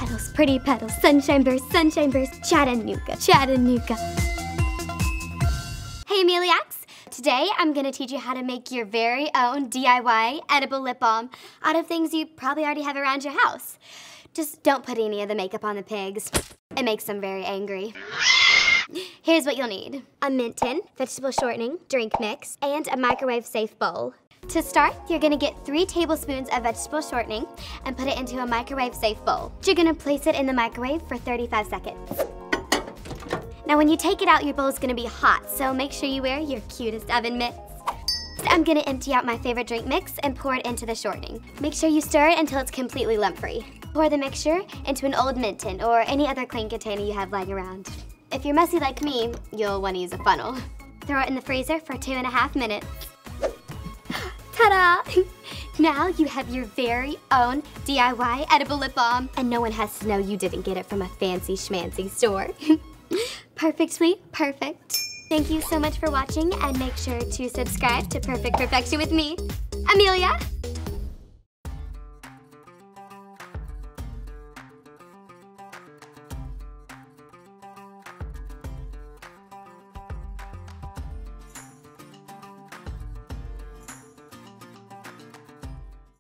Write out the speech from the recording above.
petals, pretty petals, sunshine bursts, Chattanooga, Chattanooga. Hey Ameliacs! Today I'm gonna teach you how to make your very own DIY edible lip balm out of things you probably already have around your house. Just don't put any of the makeup on the pigs. It makes them very angry. Here's what you'll need. A mint tin, vegetable shortening, drink mix, and a microwave-safe bowl. To start, you're gonna get 3 tablespoons of vegetable shortening and put it into a microwave-safe bowl. You're gonna place it in the microwave for 35 seconds. Now when you take it out, your bowl's gonna be hot, so make sure you wear your cutest oven mitts. I'm gonna empty out my favorite drink mix and pour it into the shortening. Make sure you stir it until it's completely lump-free. Pour the mixture into an old mint tin or any other clean container you have lying around. If you're messy like me, you'll wanna use a funnel. Throw it in the freezer for 2.5 minutes. Ta-da! Now you have your very own DIY edible lip balm, and no one has to know you didn't get it from a fancy schmancy store. Perfectly perfect. Thank you so much for watching, and make sure to subscribe to Perfect Perfection with me, Amelia.